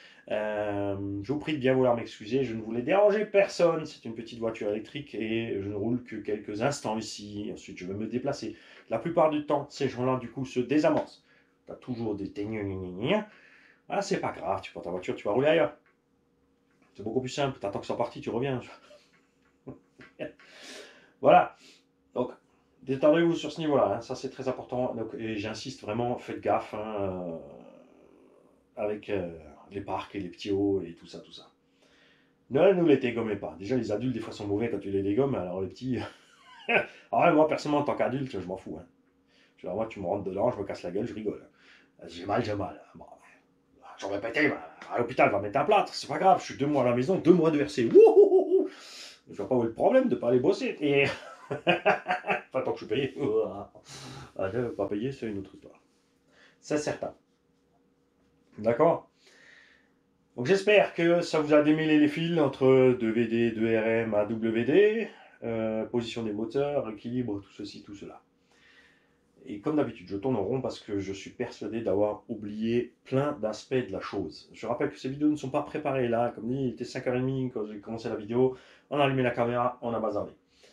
Euh, je vous prie de bien vouloir m'excuser, je ne voulais déranger personne, c'est une petite voiture électrique et je ne roule que quelques instants ici, ensuite je vais me déplacer. La plupart du temps, ces gens-là du coup se désamorcent. Tu as toujours des tégnons, ah c'est pas grave, tu prends ta voiture, tu vas rouler ailleurs. C'est beaucoup plus simple, tu attends que ça soit parti, tu reviens. Voilà. Donc, détendez-vous sur ce niveau-là, hein. Ça c'est très important. Donc, et j'insiste vraiment, faites gaffe hein, euh, avec euh, les parcs et les petits hauts et tout ça, tout ça. Ne nous les dégommez pas. Déjà, les adultes, des fois, sont mauvais quand tu les dégommes, alors les petits. Alors, ouais, moi, personnellement, en tant qu'adulte, je m'en fous. Hein. Je veux dire, moi, tu me rentres dedans, je me casse la gueule, je rigole. J'ai mal, j'ai mal. Bon, j'en vais péter, bah, à l'hôpital, va mettre un plâtre, c'est pas grave, je suis deux mois à la maison, deux mois de versé. Wouhouhou. Je vois pas où est le problème de pas aller bosser. Et. Pas tant que je suis payé. Ah, ne pas payer, c'est une autre histoire. C'est certain. D'accord. Donc j'espère que ça vous a démêlé les fils entre deux V D, deux R M, A W D, euh, position des moteurs, équilibre, tout ceci, tout cela. Et comme d'habitude, je tourne en rond parce que je suis persuadé d'avoir oublié plein d'aspects de la chose. Je rappelle que ces vidéos ne sont pas préparées là. Comme dit, il était cinq heures trente quand j'ai commencé la vidéo. On a allumé la caméra, on a bazardé.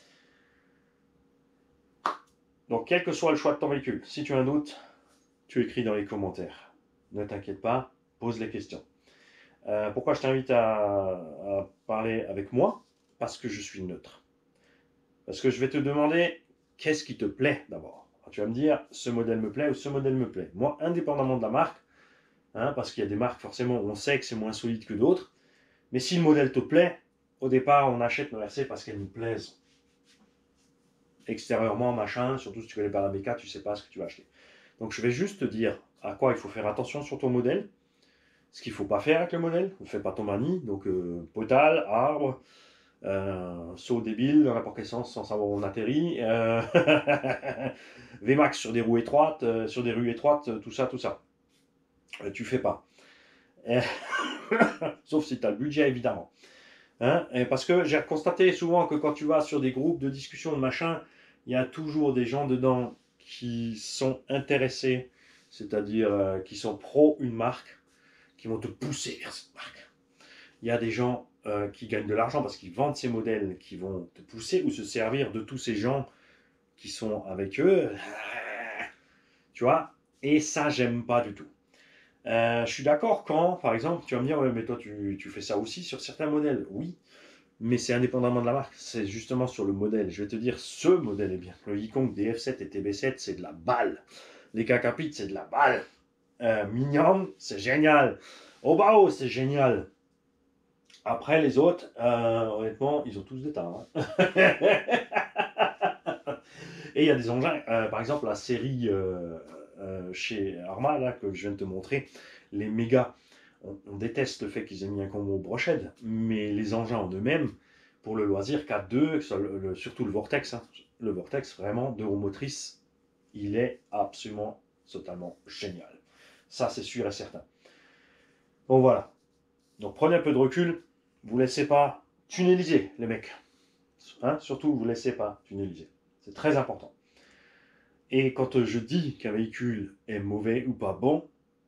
Donc quel que soit le choix de ton véhicule, si tu as un doute, tu écris dans les commentaires. Ne t'inquiète pas, pose les questions. Euh, pourquoi je t'invite à, à parler avec moi? Parce que je suis neutre. Parce que je vais te demander qu'est-ce qui te plaît d'abord. Tu vas me dire ce modèle me plaît ou ce modèle me plaît. Moi, indépendamment de la marque, hein, parce qu'il y a des marques forcément où on sait que c'est moins solide que d'autres, mais si le modèle te plaît, au départ on achète nos R C parce qu'elles nous plaisent. Extérieurement, machin, surtout si tu connais pas la méca, tu sais pas ce que tu vas acheter. Donc je vais juste te dire à quoi il faut faire attention sur ton modèle, ce qu'il ne faut pas faire avec le modèle, ne fais pas ton manie, donc euh, potal, arbre, euh, saut débile dans n'importe quel sens sans savoir où on atterrit, euh, V MAX sur des roues étroites, euh, sur des rues étroites, euh, tout ça, tout ça. Euh, tu fais pas. Euh, Sauf si tu as le budget évidemment. Hein, et parce que j'ai constaté souvent que quand tu vas sur des groupes de discussion de machin, il y a toujours des gens dedans qui sont intéressés, c'est-à-dire euh, qui sont pro une marque, qui vont te pousser vers cette marque. Il y a des gens euh, qui gagnent de l'argent parce qu'ils vendent ces modèles, qui vont te pousser ou se servir de tous ces gens qui sont avec eux. Tu vois. Et ça, j'aime pas du tout. Euh, je suis d'accord quand, par exemple, tu vas me dire, ouais, mais toi, tu, tu fais ça aussi sur certains modèles. Oui, mais c'est indépendamment de la marque. C'est justement sur le modèle. Je vais te dire, ce modèle est bien. Le Yikong D F sept et T B sept, c'est de la balle. Les Kakapit, c'est de la balle. Euh, Mignon, c'est génial. Obao, c'est génial. Après, les autres, euh, honnêtement, ils ont tous des tas. Hein. Et il y a des engins, euh, par exemple, la série euh, euh, chez Arma, là, que je viens de te montrer, les méga. On, on déteste le fait qu'ils aient mis un combo brochette, mais les engins en eux-mêmes, pour le loisir K deux, le, le, surtout le Vortex, hein, le Vortex, vraiment, deux roues motrices, il est absolument, totalement génial. Ça, c'est sûr et certain. Bon, voilà. Donc, prenez un peu de recul. Vous ne laissez pas tunneliser, les mecs. Hein, surtout, vous ne laissez pas tunneliser. C'est très important. Et quand je dis qu'un véhicule est mauvais ou pas bon,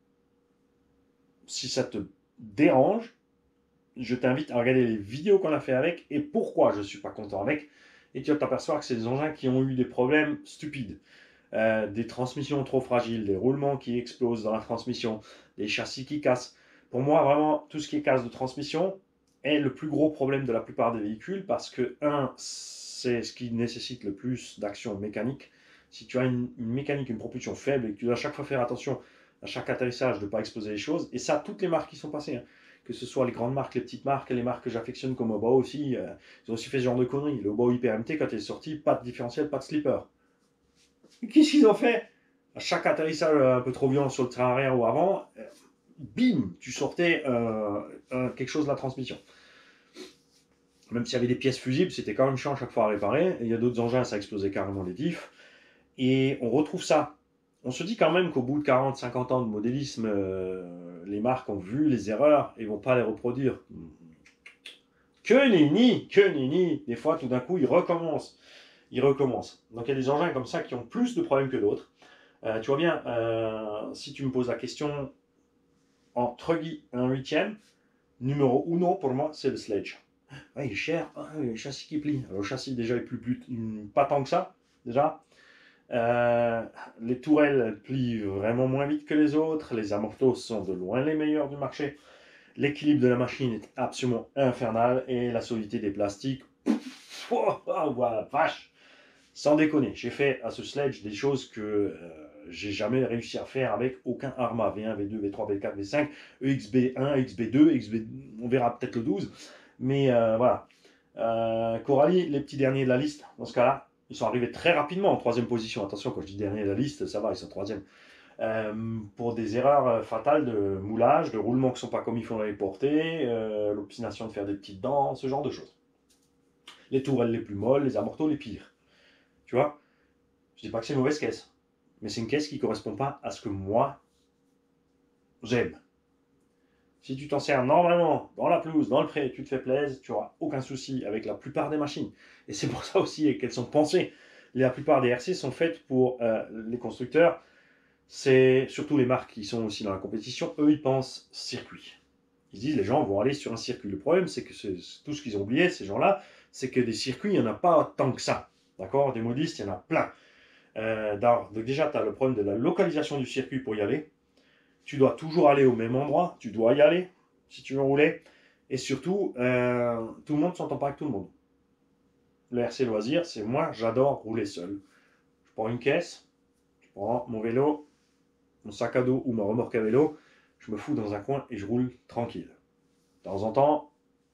si ça te dérange, je t'invite à regarder les vidéos qu'on a fait avec et pourquoi je ne suis pas content avec. Et tu vas t'apercevoir que c'est des engins qui ont eu des problèmes stupides. Euh, des transmissions trop fragiles, des roulements qui explosent dans la transmission, des châssis qui cassent. Pour moi, vraiment, tout ce qui est casse de transmission est le plus gros problème de la plupart des véhicules parce que, un, c'est ce qui nécessite le plus d'action mécanique. Si tu as une, une mécanique, une propulsion faible et que tu dois à chaque fois faire attention à chaque atterrissage de ne pas exploser les choses, et ça, toutes les marques qui sont passées, hein. Que ce soit les grandes marques, les petites marques, les marques que j'affectionne comme Obao aussi, euh, ils ont aussi fait ce genre de conneries. Le Obao I P M T, quand il est sorti, pas de différentiel, pas de slipper. Qu'est-ce qu'ils ont fait? À chaque atterrissage un peu trop violent sur le train arrière ou avant, euh, bim, tu sortais euh, euh, quelque chose de la transmission. Même s'il y avait des pièces fusibles, c'était quand même chiant à chaque fois à réparer. Et il y a d'autres engins, ça explosait carrément les diffs. Et on retrouve ça. On se dit quand même qu'au bout de quarante cinquante ans de modélisme, euh, les marques ont vu les erreurs et ne vont pas les reproduire. Que nenni, que nenni. Des fois, tout d'un coup, ils recommencent. Ils recommencent. Donc il y a des engins comme ça qui ont plus de problèmes que d'autres. Euh, tu vois bien, euh, si tu me poses la question en Truggy un huitième, numéro uno pour moi, c'est le Sledge. Ouais, il est cher, ah, le châssis qui plie. Alors, le châssis déjà est plus, plus pas tant que ça, déjà. Euh, les tourelles plient vraiment moins vite que les autres. Les amortos sont de loin les meilleurs du marché. L'équilibre de la machine est absolument infernal et la solidité des plastiques, pff, oh, oh, oh, vache. Sans déconner, j'ai fait à ce sledge des choses que euh, j'ai jamais réussi à faire avec aucun Arma. V un, V deux, V trois, V quatre, V cinq, E X B un, E X B deux, E X B... on verra peut-être le douze. Mais euh, voilà. Euh, Coralie, les petits derniers de la liste, dans ce cas-là, ils sont arrivés très rapidement en troisième position. Attention, quand je dis dernier de la liste, ça va, ils sont troisième. Euh, pour des erreurs fatales de moulage, de roulement qui ne sont pas comme il faut les porter, euh, l'obstination de faire des petites dents, ce genre de choses. Les tourelles les plus molles, les amortos les pires. Tu vois, je dis pas que c'est une mauvaise caisse, mais c'est une caisse qui ne correspond pas à ce que moi j'aime. Si tu t'en sers normalement dans la pelouse, dans le pré, tu te fais plaisir, tu n'auras aucun souci avec la plupart des machines. Et c'est pour ça aussi qu'elles sont pensées. La plupart des R C sont faites pour euh, les constructeurs. C'est surtout les marques qui sont aussi dans la compétition. Eux, ils pensent circuit. Ils disent les gens vont aller sur un circuit. Le problème, c'est que c'est tout ce qu'ils ont oublié, ces gens-là, c'est que des circuits, il n'y en a pas tant que ça. D'accord? Des modistes, il y en a plein. Euh, donc déjà, tu as le problème de la localisation du circuit pour y aller. Tu dois toujours aller au même endroit. Tu dois y aller si tu veux rouler. Et surtout, euh, tout le monde ne s'entend pas avec tout le monde. Le R C loisir, c'est moi, j'adore rouler seul. Je prends une caisse, je prends mon vélo, mon sac à dos ou ma remorque à vélo, je me fous dans un coin et je roule tranquille. De temps en temps,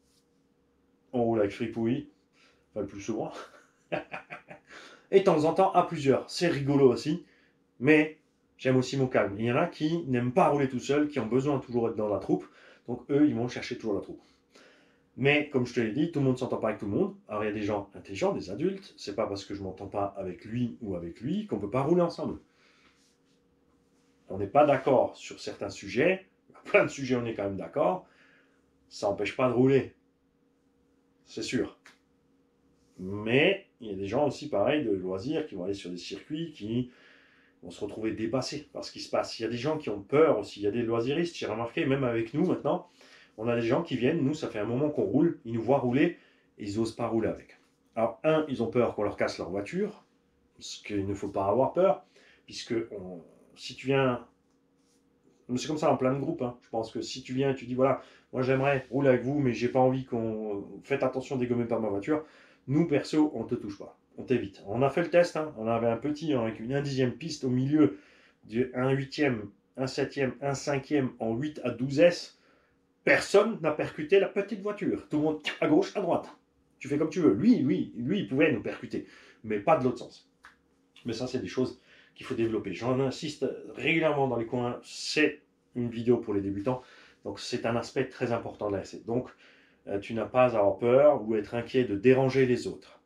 on roule avec fripouille, enfin le plus souvent. Et de temps en temps, à plusieurs. C'est rigolo aussi, mais j'aime aussi mon calme. Il y en a qui n'aiment pas rouler tout seul, qui ont besoin de toujours être dans la troupe, donc eux, ils vont chercher toujours la troupe. Mais comme je te l'ai dit, tout le monde ne s'entend pas avec tout le monde. Alors il y a des gens intelligents, des adultes, c'est pas parce que je ne m'entends pas avec lui ou avec lui qu'on ne peut pas rouler ensemble. On n'est pas d'accord sur certains sujets, plein de sujets on est quand même d'accord, ça n'empêche pas de rouler, c'est sûr. Mais il y a des gens aussi pareil de loisirs qui vont aller sur des circuits qui vont se retrouver dépassés par ce qui se passe. Il y a des gens qui ont peur aussi, il y a des loisiristes, j'ai remarqué même avec nous maintenant, on a des gens qui viennent, nous ça fait un moment qu'on roule, ils nous voient rouler et ils n'osent pas rouler avec. Alors un, ils ont peur qu'on leur casse leur voiture, ce qu'il ne faut pas avoir peur, puisque on, si tu viens, c'est comme ça en plein de groupes, hein. Je pense que si tu viens et tu dis voilà, moi j'aimerais rouler avec vous, mais j'ai pas envie qu'on... Faites attention, dégommez pas ma voiture. Nous perso, on te touche pas, on t'évite. On a fait le test, hein. On avait un petit hein, avec une un dixième piste au milieu, de un huitième, un septième, un cinquième en huit à douze S. Personne n'a percuté la petite voiture. Tout le monde à gauche, à droite. Tu fais comme tu veux. Lui, lui, lui, il pouvait nous percuter, mais pas de l'autre sens. Mais ça, c'est des choses qu'il faut développer. J'en insiste régulièrement dans les coins, c'est une vidéo pour les débutants, donc c'est un aspect très important de la R C. Donc euh, tu n'as pas à avoir peur ou être inquiet de déranger les autres.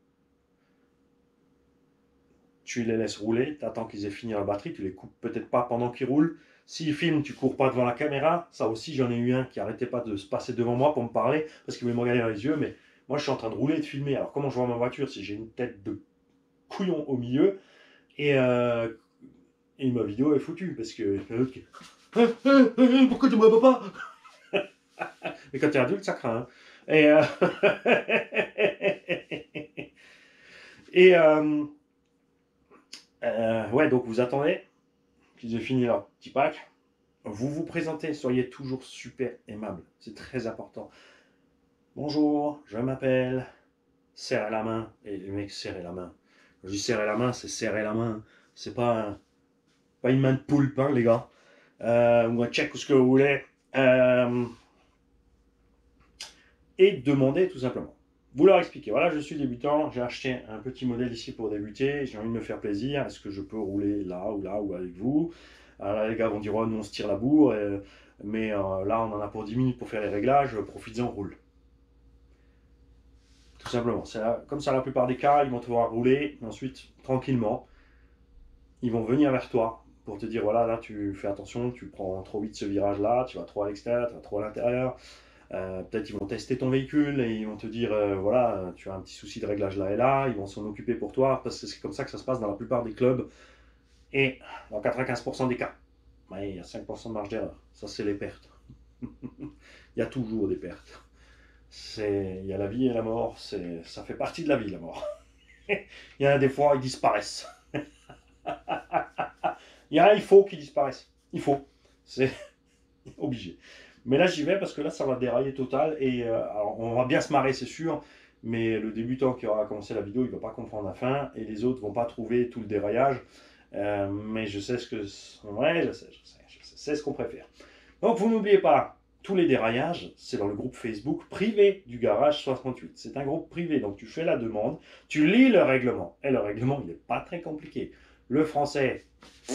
Tu les laisses rouler, tu attends qu'ils aient fini la batterie, tu les coupes peut-être pas pendant qu'ils roulent. S'ils filment, tu cours pas devant la caméra. Ça aussi, j'en ai eu un qui arrêtait pas de se passer devant moi pour me parler parce qu'il voulait me regarder dans les yeux, mais moi je suis en train de rouler et de filmer. Alors comment je vois ma voiture si j'ai une tête de couillon au milieu? Et, euh, et ma vidéo est foutue parce que l'autre qui... Pourquoi tu me vois pas? Mais quand tu es adulte, ça craint. Hein. Et, euh... et euh... Euh, ouais, donc vous attendez qu'ils aient fini leur petit pack. Vous vous présentez, soyez toujours super aimable. C'est très important. Bonjour, je m'appelle. Serrez la main. Et les mecs, serrez la main. Quand je dis serrer la main, c'est serrer la main. C'est pas, un, pas une main de poulpe, hein, les gars. Euh, ou un check ou ce que vous voulez. Euh, et demandez tout simplement. Vous leur expliquez, voilà, je suis débutant, j'ai acheté un petit modèle ici pour débuter, j'ai envie de me faire plaisir, est-ce que je peux rouler là ou là ou avec vous? Alors là, les gars vont dire, oh, nous on se tire la bourre, et, mais euh, là on en a pour dix minutes pour faire les réglages, profitez-en, roule. Tout simplement, c'est comme ça la plupart des cas, ils vont te voir rouler, et ensuite, tranquillement, ils vont venir vers toi pour te dire, voilà, là tu fais attention, tu prends trop vite ce virage-là, tu vas trop à l'extérieur, tu vas trop à l'intérieur. Euh, peut-être ils vont tester ton véhicule et ils vont te dire euh, voilà, tu as un petit souci de réglage là et là, ils vont s'en occuper pour toi parce que c'est comme ça que ça se passe dans la plupart des clubs et dans quatre-vingt-quinze pour cent des cas. Ouais, il y a cinq pour cent de marge d'erreur, ça c'est les pertes. Il y a toujours des pertes. Il y a la vie et la mort, ça fait partie de la vie la mort. Il y en a des fois ils disparaissent. Il y en a il faut qu'ils disparaissent, il faut, c'est obligé. Mais là, j'y vais parce que là, ça va dérailler total. Et euh, alors, on va bien se marrer, c'est sûr. mais le débutant qui aura commencé la vidéo, il ne va pas comprendre la fin, et les autres ne vont pas trouver tout le déraillage. Euh, mais je sais ce que... Ouais, je sais, je sais, je sais, c'est ce qu'on préfère. Donc, vous n'oubliez pas, tous les déraillages, c'est dans le groupe Facebook privé du Garage soixante-huit. C'est un groupe privé, donc tu fais la demande, tu lis le règlement. Et le règlement, il n'est pas très compliqué. Le français,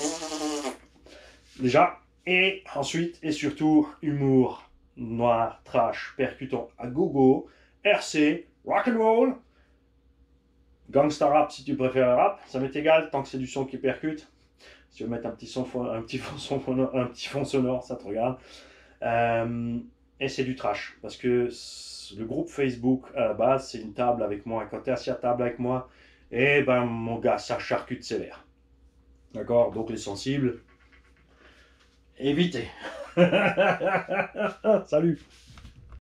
déjà, et ensuite, et surtout, humour, noir, trash, percutant à gogo, R C, rock'n'roll, gangsta rap si tu préfères le rap, ça m'est égal tant que c'est du son qui percute. Si tu veux mettre un petit, son, un petit, fond, un petit fond sonore, ça te regarde. Euh, et c'est du trash, parce que le groupe Facebook, à la base, c'est une table avec moi. Quand tu es assis à table avec moi, et ben mon gars, ça charcute sévère. D'accord? Donc les sensibles, évitez. Salut!